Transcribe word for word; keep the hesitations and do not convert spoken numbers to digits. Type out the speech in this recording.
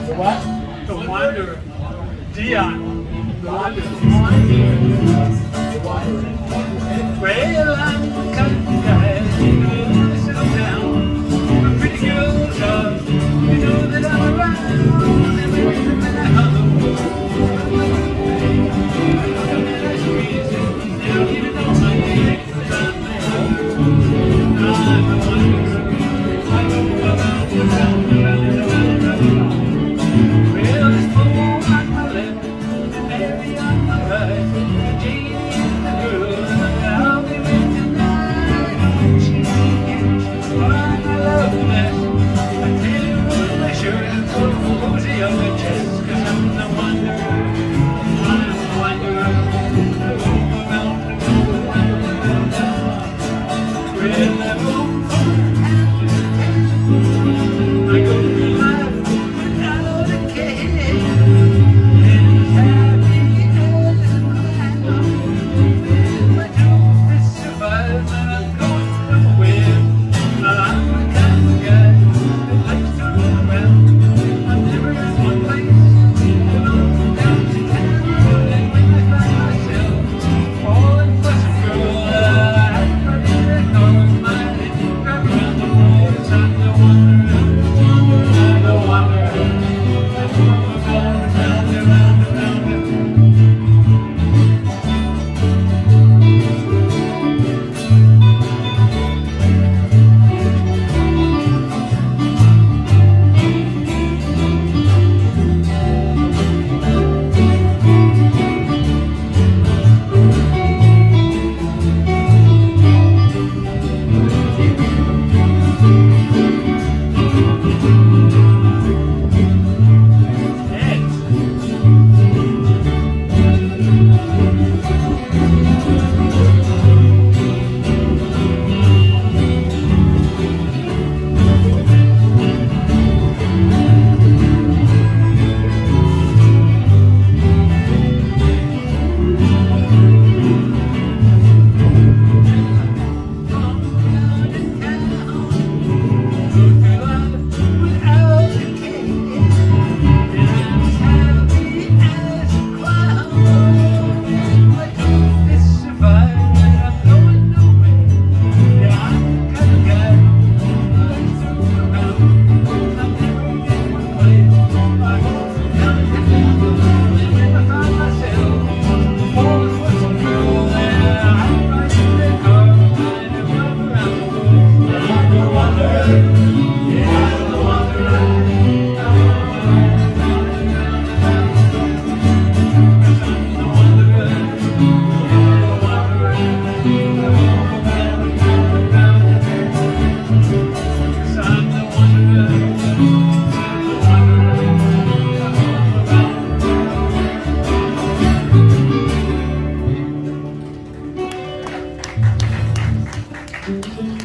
What? The Wanderer. Dion. The Wanderer. Well, I'm the kind of guy who lives settle down. I'm a pretty girl, love. You know that I'm around. Every time that I holler, they don't even know my name. I'm the Wanderer. I go around, around, around, around, around. Well, there's four on my left, and Mary on my right, and Jane and the girl, and I'll be with tonight. She can't find my love nest. I tell you what, my shirt and full cozy on my chest, 'cause I'm the Wanderer. I'm the Wanderer. I go around, around, around, around, around. Well, I go I go through life without a care, and as happy as a clown. My truth is survive, and I'm going nowhere. I'm the kind of guy that likes to run around. I'm never in one place, I'm up and down to town. And when I find myself falling for some girl, I have to let go of mine and drive around the world. 'Cause I'm the Wanderer. The Wanderer. I go around, around, around, around, around. Thank you.